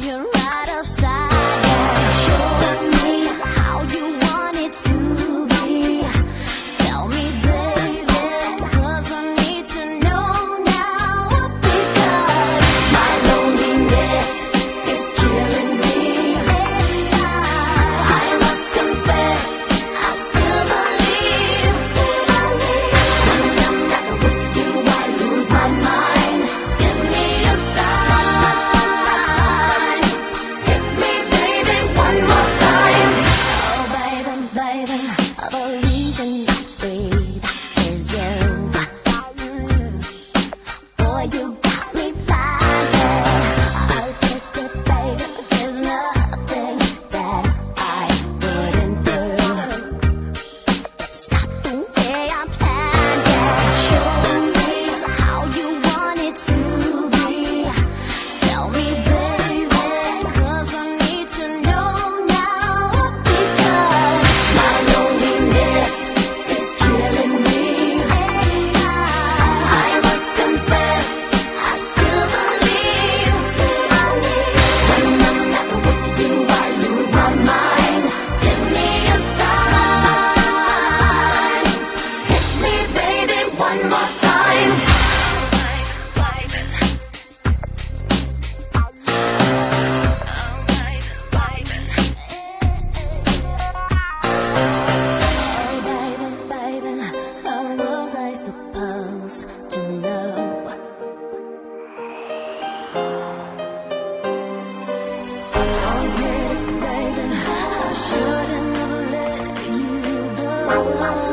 you're right outside. Show me how you want it to be. Tell me, baby, 'cause I need to know now. Because my loneliness is killing me. I must confess, I still believe. When I'm not with you, I lose my mind. Give me a sign. Hit me, baby, one more time. Oh, baby, baby, the reason I breathe is you. Boy, you got me blinded. I get it, baby. There's nothing that I wouldn't do. It's not the way I planned it. Show me how you want it to be. Tell me, baby, 'cause I need to know now. Because my loneliness is killing me. I must confess, I still believe. When I'm not with you, I lose my mind. Give me a sign. Hit me, baby, one more time. Oh, baby, baby, how was I supposed to know? Oh, baby, I shouldn't have let you go.